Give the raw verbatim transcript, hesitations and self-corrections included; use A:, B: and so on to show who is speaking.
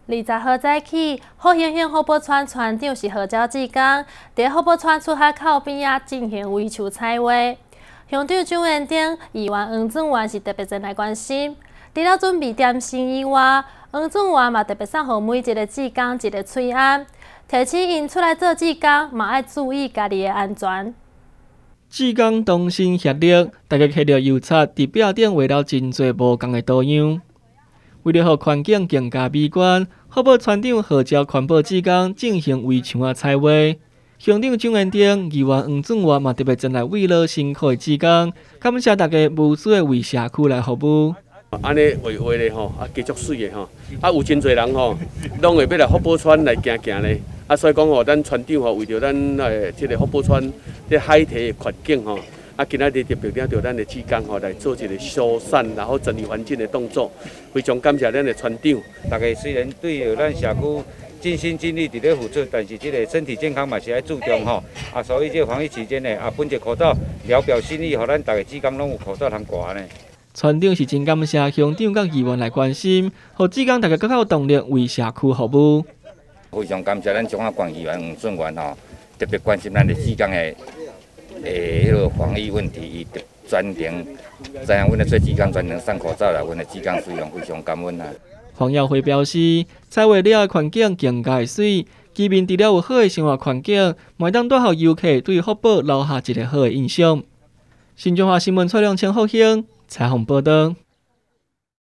A: 二十号早起，好兴兴福宝村村长是何椒志刚，伫福宝村出海口边仔进行围树采花。乡长蒋元鼎、议员黄俊元是特别前来关心。除了准备点心以外，黄俊元嘛特别送予每一个志工一个催安，提醒因出来做志工嘛要注意家己的安全。
B: 志工同心协力，大家摕着油漆伫壁顶画了真侪无同的图样。为了让环境更加美观，福宝村长号召环保志工进行围墙啊采花。乡长蒋元鼎、议员黄俊元嘛特别前来慰劳辛苦的志工，感谢大家无私的为社区来服务。
C: 安尼画画咧吼，啊，加足水的吼，啊，有真侪人吼，拢会要来福宝村来行行咧。啊，所以讲吼，咱村长吼为着咱诶即个福宝村这海堤的环境吼，啊，今仔日特别领着咱的志工吼来做一个修缮，然后整理环境的动作，非常感谢咱的村长。
D: 大家虽然对咱社区尽心尽力伫咧付出，但是即个身体健康嘛是要注重吼。啊，所以这防疫期间呢，啊，分一口罩，聊表心意，互咱大家志工拢有口罩通挂呢。
B: 村长是真感谢乡长甲议员来关心，互志工大家更较有动力为社区服务。
D: 非常感谢咱中华县议员黄俊元吼，特别关心咱的志工的诶迄个防疫问题，伊特专程知影阮的做志工专程送口罩来，阮的志工使用非常感恩啊。
B: 黄耀辉表示，采花了的环境更加会水，居民除了有好的生活环境，嘛当带予游客对福宝留下一个好的印象。新中华新闻采访陈浩兴采访报道。